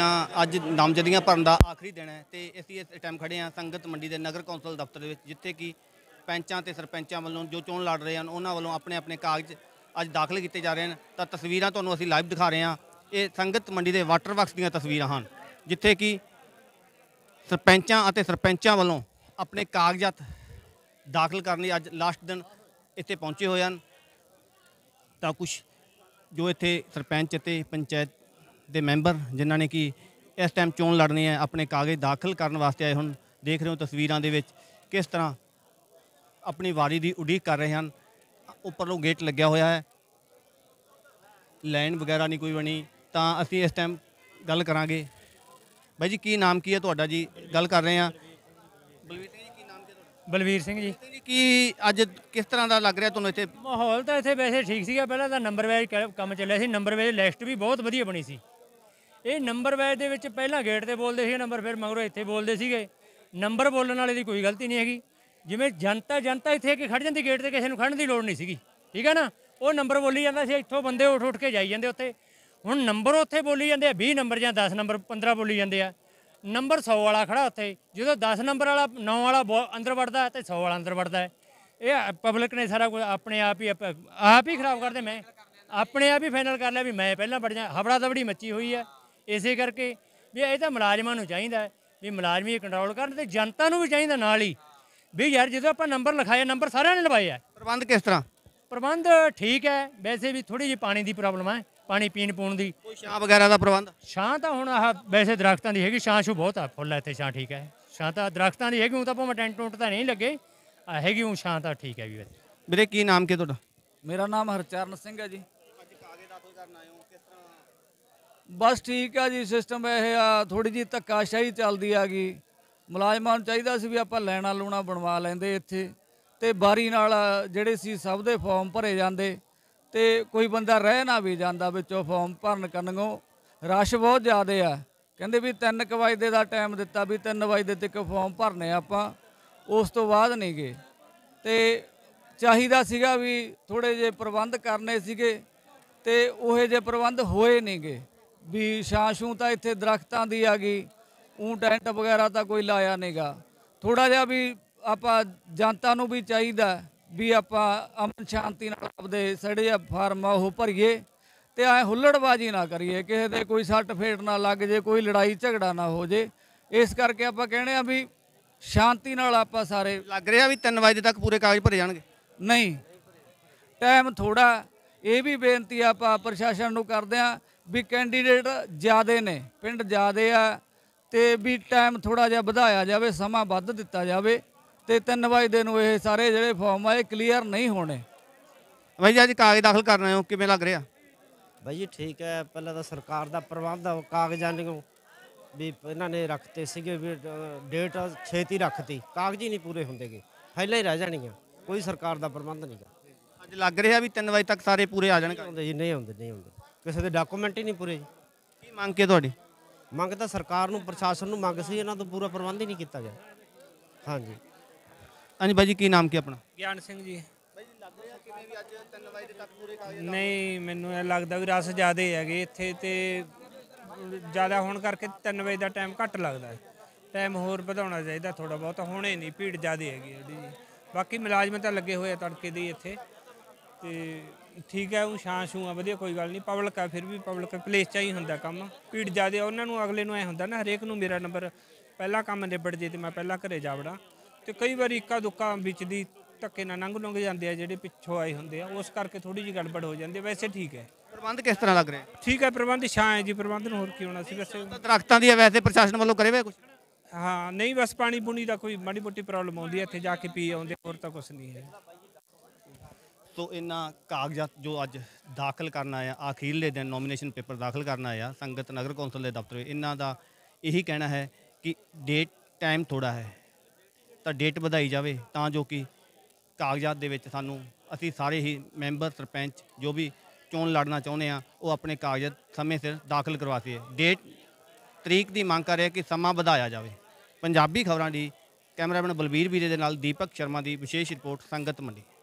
ਦੀਆਂ ਅੱਜ ਨਾਮਜ਼ਦਗੀਆਂ ਭਰਨ ਦਾ ਆਖਰੀ ਦਿਨ ਹੈ ਤੇ ਅਸੀਂ ਇਸ ਟਾਈਮ ਖੜੇ ਹਾਂ ਸੰਗਤ ਮੰਡੀ ਦੇ ਨਗਰ ਕੌਂਸਲ ਦਫ਼ਤਰ ਦੇ ਵਿੱਚ, ਜਿੱਥੇ ਕਿ ਪੈਂਚਾਂ ਤੇ ਸਰਪੰਚਾਂ ਵੱਲੋਂ ਜੋ ਚੋਣ ਲੜ ਰਹੇ ਹਨ ਉਹਨਾਂ ਵੱਲੋਂ ਆਪਣੇ ਆਪਣੇ ਕਾਗਜ਼ ਅੱਜ ਦਾਖਲ ਕੀਤੇ ਜਾ ਰਹੇ ਹਨ। ਤਾਂ ਤਸਵੀਰਾਂ ਤੁਹਾਨੂੰ ਅਸੀਂ ਲਾਈਵ ਦਿਖਾ ਰਹੇ ਹਾਂ। ਇਹ ਸੰਗਤ ਮੰਡੀ ਦੇ ਵਾਟਰ ਵਰਕਸ ਦੀਆਂ ਤਸਵੀਰਾਂ ਹਨ, ਜਿੱਥੇ ਕਿ ਸਰਪੰਚਾਂ ਅਤੇ ਸਰਪੰਚਾਂ ਵੱਲੋਂ ਆਪਣੇ ਕਾਗਜ਼ਾਤ ਦਾਖਲ ਕਰਨ ਲਈ ਅੱਜ ਲਾਸਟ ਦਿਨ ਇੱਥੇ ਪਹੁੰਚੇ ਹੋਏ ਹਨ। ਤਾਂ ਕੁਛ ਜੋ ਇੱਥੇ ਸਰਪੰਚ ਅਤੇ ਪੰਚਾਇਤ ਦੇ ਮੈਂਬਰ ਜਿਨ੍ਹਾਂ ਨੇ ਕਿ ਇਸ ਟਾਈਮ ਚੋਣ ਲੜਨੀ ਹੈ ਆਪਣੇ ਕਾਗਜ਼ ਦਾਖਲ ਕਰਨ ਵਾਸਤੇ ਆਏ ਹੁਣ। ਦੇਖ ਰਹੇ ਹੋ ਤਸਵੀਰਾਂ ਦੇ ਵਿੱਚ ਕਿਸ ਤਰ੍ਹਾਂ ਆਪਣੀ ਵਾਰੀ ਦੀ ਉਡੀਕ ਕਰ ਰਹੇ ਹਨ। ਉੱਪਰੋਂ ਗੇਟ ਲੱਗਿਆ ਹੋਇਆ ਹੈ, ਲਾਈਨ ਵਗੈਰਾ ਨਹੀਂ ਕੋਈ ਬਣੀ। ਤਾਂ ਅਸੀਂ ਇਸ ਟਾਈਮ ਗੱਲ ਕਰਾਂਗੇ। ਬਾਈ ਜੀ ਕੀ ਨਾਮ ਕੀ ਹੈ ਤੁਹਾਡਾ ਜੀ? ਗੱਲ ਕਰ ਰਹੇ ਹਾਂ ਬਲਵੀਰ ਸਿੰਘ ਜੀ। ਕੀ ਨਾਮ ਕੀ ਤੁਹਾਡਾ? ਬਲਵੀਰ ਸਿੰਘ ਜੀ। ਕੀ ਅੱਜ ਕਿਸ ਤਰ੍ਹਾਂ ਦਾ ਲੱਗ ਰਿਹਾ ਤੁਹਾਨੂੰ ਇੱਥੇ? ਮਾਹੌਲ ਤਾਂ ਇੱਥੇ ਵੈਸੇ ਠੀਕ ਸੀਗਾ। ਪਹਿਲਾਂ ਤਾਂ ਨੰਬਰ ਵਾਈਜ਼ ਕੰਮ ਚੱਲਿਆ ਸੀ। ਨੰਬਰ ਵਾਈਜ਼ ਲਿਸਟ ਵੀ ਬਹੁਤ ਵਧੀਆ ਬਣੀ ਸੀ। ਇਹ ਨੰਬਰ ਵਾਈਜ਼ ਦੇ ਵਿੱਚ ਪਹਿਲਾਂ ਗੇਟ ਤੇ ਬੋਲਦੇ ਸੀ ਨੰਬਰ, ਫਿਰ ਮਗਰੋਂ ਇੱਥੇ ਬੋਲਦੇ ਸੀਗੇ। ਨੰਬਰ ਬੋਲਣ ਵਾਲੇ ਦੀ ਕੋਈ ਗਲਤੀ ਨਹੀਂ ਹੈਗੀ। ਜਿਵੇਂ ਜਨਤਾ ਇੱਥੇ ਆ ਕੇ ਖੜ੍ਹ ਜਾਂਦੀ ਗੇਟ ਤੇ, ਕਿਸੇ ਨੂੰ ਖੜ੍ਹਨ ਦੀ ਲੋੜ ਨਹੀਂ ਸੀਗੀ, ਠੀਕ ਹੈ ਨਾ। ਉਹ ਨੰਬਰ ਬੋਲੀ ਜਾਂਦਾ ਸੀ, ਇੱਥੋਂ ਬੰਦੇ ਉੱਠ ਕੇ ਜਾਈ ਜਾਂਦੇ ਉੱਥੇ। ਹੁਣ ਨੰਬਰ ਉੱਥੇ ਬੋਲੀ ਜਾਂਦੇ ਆ 20 ਨੰਬਰ ਜਾਂ 10 ਨੰਬਰ 15 ਬੋਲੀ ਜਾਂਦੇ ਆ। ਨੰਬਰ 100 ਵਾਲਾ ਖੜ੍ਹਾ ਉੱਥੇ, ਜਦੋਂ 10 ਨੰਬਰ ਵਾਲਾ 9 ਵਾਲਾ ਅੰਦਰ ਵੜਦਾ ਅਤੇ 100 ਵਾਲਾ ਅੰਦਰ ਵੜਦਾ ਹੈ। ਇਹ ਪਬਲਿਕ ਨੇ ਸਾਰਾ ਕੁਝ ਆਪਣੇ ਆਪ ਹੀ ਖਰਾਬ ਕਰਦੇ। ਮੈਂ ਆਪਣੇ ਆਪ ਹੀ ਫਾਈਨਲ ਕਰ ਲਿਆ ਵੀ ਮੈਂ ਪਹਿਲਾਂ ਵੜ ਜਾ। ਹਬੜਾ ਦਬੜੀ ਮੱਚੀ ਹੋਈ ਹੈ। ਇਸੇ ਕਰਕੇ ਵੀ ਇਹ ਤਾਂ ਮੁਲਾਜ਼ਮਾਂ ਨੂੰ ਚਾਹੀਦਾ ਵੀ ਮੁਲਾਜ਼ਮ ਹੀ ਕੰਟਰੋਲ ਕਰਨ, ਅਤੇ ਜਨਤਾ ਨੂੰ ਵੀ ਚਾਹੀਦਾ ਨਾਲ ਹੀ ਵੀ ਯਾਰ ਜਦੋਂ ਆਪਾਂ ਨੰਬਰ ਲਿਖਾਏ, ਨੰਬਰ ਸਾਰਿਆਂ ਨੇ ਲਵਾਏ ਆ। ਪ੍ਰਬੰਧ ਕਿਸ ਤਰ੍ਹਾਂ? ਪ੍ਰਬੰਧ ਠੀਕ ਹੈ। ਵੈਸੇ ਵੀ ਥੋੜ੍ਹੀ ਜਿਹੀ ਪਾਣੀ ਦੀ ਪ੍ਰੋਬਲਮ ਹੈ, ਪਾਣੀ ਪੀਣ ਪੂਣ ਦੀ। ਕੋਈ ਛਾਂ ਵਗੈਰਾ ਦਾ ਪ੍ਰਬੰਧ? ਛਾਂ ਤਾਂ ਹੁਣ ਆਹ ਵੈਸੇ ਦਰਖਤਾਂ ਦੀ ਹੈਗੀ, ਛਾਂ ਛੂ ਬਹੁਤ ਆ, ਫੁੱਲ ਹੈ ਇੱਥੇ, ਛਾਂ ਠੀਕ ਹੈ। ਛਾਂ ਤਾਂ ਦਰਖਤਾਂ ਦੀ ਹੈਗੀ, ਉਹ ਤਾਂ ਭਾਵੇਂ ਟੈਂਟ ਟੁੰਟ ਤਾਂ ਨਹੀਂ ਲੱਗੇ ਹੈਗੀ, ਉਹ ਛਾਂ ਤਾਂ ਠੀਕ ਹੈ ਵੀ। ਵੀਰੇ ਕੀ ਨਾਮ ਕੀ ਤੁਹਾਡਾ? ਮੇਰਾ ਨਾਮ ਹਰਚਰਨ ਸਿੰਘ ਹੈ ਜੀ। ਬਸ ਠੀਕ ਆ ਜੀ। ਸਿਸਟਮ ਇਹ ਆ, ਥੋੜ੍ਹੀ ਜਿਹੀ ਧੱਕਾਸ਼ਾਹੀ ਚੱਲਦੀ ਆ ਗਈ। ਮੁਲਾਜ਼ਮਾਂ ਨੂੰ ਚਾਹੀਦਾ ਸੀ ਵੀ ਆਪਾਂ ਲੈਣਾ ਲੂਣਾ ਬਣਵਾ ਲੈਂਦੇ ਇੱਥੇ, ਅਤੇ ਬਾਰੀ ਨਾਲ ਜਿਹੜੇ ਸੀ ਸਭ ਦੇ ਫਾਰਮ ਭਰੇ ਜਾਂਦੇ, ਅਤੇ ਕੋਈ ਬੰਦਾ ਰਹਿ ਨਾ ਵੀ ਜਾਂਦਾ ਵਿੱਚੋਂ ਫਾਰਮ ਭਰਨ ਕਰਨੋਂ। ਰਸ਼ ਬਹੁਤ ਜ਼ਿਆਦਾ ਆ। ਕਹਿੰਦੇ ਵੀ 3 ਵਜੇ ਦਾ ਟਾਈਮ ਦਿੱਤਾ ਵੀ 3 ਵਜੇ ਤੱਕ ਫਾਰਮ ਭਰਨੇ ਆਪਾਂ, ਉਸ ਤੋਂ ਬਾਅਦ ਨਹੀਂ ਗਏ। ਅਤੇ ਚਾਹੀਦਾ ਸੀਗਾ ਵੀ ਥੋੜ੍ਹੇ ਜਿਹੇ ਪ੍ਰਬੰਧ ਕਰਨੇ ਸੀਗੇ, ਅਤੇ ਉਹੋ ਜਿਹੇ ਪ੍ਰਬੰਧ ਹੋਏ ਨਹੀਂ ਗੇ। ਵੀ ਛਾਂ ਛੂੰ ਤਾਂ ਇੱਥੇ ਦਰਖਤਾਂ ਦੀ ਆ ਗਈ, ਊਂ ਟੈਂਟ ਵਗੈਰਾ ਤਾਂ ਕੋਈ ਲਾਇਆ ਨਹੀਂ ਗਾ। ਥੋੜ੍ਹਾ ਜਿਹਾ ਵੀ ਆਪਾਂ ਜਨਤਾ ਨੂੰ ਵੀ ਚਾਹੀਦਾ ਵੀ ਆਪਾਂ ਅਮਨ ਸ਼ਾਂਤੀ ਨਾਲ ਆਪਦੇ ਸੜੇ ਜਿਹੇ ਫਾਰਮ ਉਹ ਭਰੀਏ, ਅਤੇ ਐਂ ਹੁੱਲੜਬਾਜ਼ੀ ਨਾ ਕਰੀਏ, ਕਿਸੇ ਦੇ ਕੋਈ ਸੱਟ ਫੇਟ ਨਾ ਲੱਗ ਜੇ, ਕੋਈ ਲੜਾਈ ਝਗੜਾ ਨਾ ਹੋ ਜੇ। ਇਸ ਕਰਕੇ ਆਪਾਂ ਕਹਿੰਦੇ ਆ ਵੀ ਸ਼ਾਂਤੀ ਨਾਲ ਆਪਾਂ ਸਾਰੇ। ਲੱਗ ਰਿਹਾ ਵੀ 3 ਵਜੇ ਤੱਕ ਪੂਰੇ ਕਾਗਜ਼ ਭਰੇ ਜਾਣਗੇ? ਨਹੀਂ, ਟਾਈਮ ਥੋੜ੍ਹਾ। ਇਹ ਵੀ ਬੇਨਤੀ ਆਪਾਂ ਪ੍ਰਸ਼ਾਸਨ ਨੂੰ ਕਰਦੇ ਹਾਂ ਵੀ ਕੈਂਡੀਡੇਟ ਜ਼ਿਆਦੇ ਨੇ, ਪਿੰਡ ਜ਼ਿਆਦੇ ਆ, ਅਤੇ ਵੀ ਟਾਈਮ ਥੋੜ੍ਹਾ ਜਿਹਾ ਵਧਾਇਆ ਜਾਵੇ, ਸਮਾਂ ਵੱਧ ਦਿੱਤਾ ਜਾਵੇ, ਅਤੇ 3 ਵਜੇ ਨੂੰ ਇਹ ਸਾਰੇ ਜਿਹੜੇ ਫਾਰਮ ਆ ਇਹ ਕਲੀਅਰ ਨਹੀਂ ਹੋਣੇ। ਬਾਈ ਜੀ ਅੱਜ ਕਾਗਜ਼ ਦਾਖਲ ਕਰ ਰਹੇ ਹੋ, ਕਿਵੇਂ ਲੱਗ ਰਿਹਾ? ਬਾਈ ਜੀ ਠੀਕ ਹੈ। ਪਹਿਲਾਂ ਤਾਂ ਸਰਕਾਰ ਦਾ ਪ੍ਰਬੰਧ ਕਾਗਜ਼ਾਂ ਨੂੰ ਵੀ ਇਹਨਾਂ ਨੇ ਰੱਖਤੇ ਸੀਗੇ ਵੀ ਡੇਟ ਛੇਤੀ ਰੱਖਤੀ, ਕਾਗਜ਼ ਹੀ ਨਹੀਂ ਪੂਰੇ ਹੁੰਦੇਗੇ, ਫਾਈਲਾਂ ਹੀ ਰਹਿ ਜਾਣੀਆਂ। ਕੋਈ ਸਰਕਾਰ ਦਾ ਪ੍ਰਬੰਧ ਨਹੀਂ ਗਾ। ਅੱਜ ਲੱਗ ਰਿਹਾ ਵੀ 3 ਵਜੇ ਤੱਕ ਸਾਰੇ ਪੂਰੇ ਆ ਜਾਣਗੇ? ਹੁੰਦੇ ਜੀ, ਨਹੀਂ ਹੁੰਦੇ, ਨਹੀਂ ਹੁੰਦੇ। ਕਿਸੇ ਦੇ ਡਾਕੂਮੈਂਟ ਹੀ ਨਹੀਂ ਪੂਰੇ ਜੀ। ਕੀ ਮੰਗ ਕੇ ਤੁਹਾਡੀ? ਮੰਗ ਤਾਂ ਸਰਕਾਰ ਨੂੰ, ਪ੍ਰਸ਼ਾਸਨ ਨੂੰ ਮੰਗ ਸੀ, ਇਹਨਾਂ ਤੋਂ ਪੂਰਾ ਪ੍ਰਬੰਧ ਹੀ ਨਹੀਂ ਕੀਤਾ ਗਿਆ। ਹਾਂਜੀ ਹਾਂਜੀ ਬਾਈ ਜੀ ਕੀ ਨਾਮ ਕੀ ਆਪਣਾ? ਗਿਆਨ ਸਿੰਘ ਜੀ। ਬਾਈ ਜੀ ਲੱਗ ਰਿਹਾ ਕਿਵੇਂ ਵੀ ਅੱਜ 3 ਵਜੇ ਤੱਕ ਪੂਰੇ ਕਾਗਜ਼? ਨਹੀਂ, ਮੈਨੂੰ ਇਹ ਲੱਗਦਾ ਵੀ ਰਸ ਜ਼ਿਆਦਾ ਹੈਗੇ ਇੱਥੇ, ਅਤੇ ਜ਼ਿਆਦਾ ਹੋਣ ਕਰਕੇ 3 ਵਜੇ ਦਾ ਟਾਈਮ ਘੱਟ ਲੱਗਦਾ। ਟਾਈਮ ਹੋਰ ਵਧਾਉਣਾ ਚਾਹੀਦਾ ਥੋੜ੍ਹਾ ਬਹੁਤ, ਹੁਣੇ ਨਹੀਂ, ਭੀੜ ਜ਼ਿਆਦਾ ਹੈਗੀ ਉਹਦੀ ਜੀ। ਬਾਕੀ ਮੁਲਾਜ਼ਮ ਤਾਂ ਲੱਗੇ ਹੋਏ ਆ ਤੜਕੇ ਦੀ ਇੱਥੇ, ਅਤੇ ਠੀਕ ਹੈ। ਉਹ ਛਾਂ ਛੂੰ ਆ ਵਧੀਆ, ਕੋਈ ਗੱਲ ਨਹੀਂ। ਪਬਲਿਕ ਆ, ਫਿਰ ਵੀ ਪਬਲਿਕ ਪਲੇਸ 'ਚ ਹੀ ਹੁੰਦਾ ਕੰਮ। ਭੀੜ ਜ਼ਿਆਦਾ ਉਹਨਾਂ ਨੂੰ, ਅਗਲੇ ਨੂੰ ਐਂ ਹੁੰਦਾ ਨਾ ਹਰੇਕ ਨੂੰ ਮੇਰਾ ਨੰਬਰ ਪਹਿਲਾਂ ਕੰਮ ਨਿਬੜ ਜੇ ਅਤੇ ਮੈਂ ਪਹਿਲਾਂ ਘਰੇ ਜਾ ਵੜਾਂ। ਅਤੇ ਕਈ ਵਾਰੀ ਇੱਕਾ ਦੁੱਕਾ ਵਿੱਚ ਦੀ ਧੱਕੇ ਨਾਲ ਲੰਘ ਜਾਂਦੇ ਆ ਜਿਹੜੇ ਪਿੱਛੋਂ ਆਏ ਹੁੰਦੇ ਆ, ਉਸ ਕਰਕੇ ਥੋੜ੍ਹੀ ਜਿਹੀ ਗੜਬੜ ਹੋ ਜਾਂਦੀ ਹੈ। ਵੈਸੇ ਠੀਕ ਹੈ। ਪ੍ਰਬੰਧ ਕਿਸ ਤਰ੍ਹਾਂ ਲੱਗ ਰਿਹਾ? ਠੀਕ ਹੈ, ਪ੍ਰਬੰਧ ਛਾਂ ਹੈ ਜੀ। ਪ੍ਰਬੰਧ ਨੂੰ ਹੋਰ ਕੀ ਹੋਣਾ ਸੀ ਵੈਸੇ। ਦਰਖਤਾਂ ਦੀ ਵੈਸੇ ਪ੍ਰਸ਼ਾਸਨ ਵੱਲੋਂ ਕਰੇ ਹੋਏ ਕੁਝ? ਹਾਂ ਨਹੀਂ, ਬਸ ਪਾਣੀ ਪੂਣੀ ਦਾ ਕੋਈ ਮਾੜੀ ਮੋਟੀ ਪ੍ਰੋਬਲਮ ਆਉਂਦੀ ਹੈ, ਇੱਥੇ ਜਾ ਕੇ ਪੀ ਆਉਂਦੇ, ਹੋਰ ਤਾਂ ਕੁਛ ਨਹੀਂ ਹੈ। ਸੋ ਇਹਨਾਂ ਕਾਗਜ਼ਾਤ ਜੋ ਅੱਜ ਦਾਖਲ ਕਰਨ ਆਇਆ, ਆਖੀਰਲੇ ਦਿਨ ਨੋਮੀਨੇਸ਼ਨ ਪੇਪਰ ਦਾਖਲ ਕਰਨ ਆਇਆ ਸੰਗਤ ਨਗਰ ਕੌਂਸਲ ਦੇ ਦਫ਼ਤਰ ਵਿੱਚ, ਇਹਨਾਂ ਦਾ ਇਹੀ ਕਹਿਣਾ ਹੈ ਕਿ ਡੇਟ ਟਾਈਮ ਥੋੜ੍ਹਾ ਹੈ, ਤਾਂ ਡੇਟ ਵਧਾਈ ਜਾਵੇ ਤਾਂ ਜੋ ਕਿ ਕਾਗਜ਼ਾਤ ਦੇ ਵਿੱਚ ਸਾਨੂੰ, ਅਸੀਂ ਸਾਰੇ ਹੀ ਮੈਂਬਰ ਸਰਪੰਚ ਜੋ ਵੀ ਚੋਣ ਲੜਨਾ ਚਾਹੁੰਦੇ ਹਾਂ, ਉਹ ਆਪਣੇ ਕਾਗਜ਼ਾਤ ਸਮੇਂ ਸਿਰ ਦਾਖਲ ਕਰਵਾ ਸਕੀਏ। ਡੇਟ ਤਰੀਕ ਦੀ ਮੰਗ ਕਰ ਰਿਹਾ ਕਿ ਸਮਾਂ ਵਧਾਇਆ ਜਾਵੇ। ਪੰਜਾਬੀ ਖਬਰਾਂ ਦੀ ਕੈਮਰਾਮੈਨ ਬਲਬੀਰ ਵੀਰੇ ਦੇ ਨਾਲ ਦੀਪਕ ਸ਼ਰਮਾ ਦੀ ਵਿਸ਼ੇਸ਼ ਰਿਪੋਰਟ ਸੰਗਤ ਮੰਡੀ।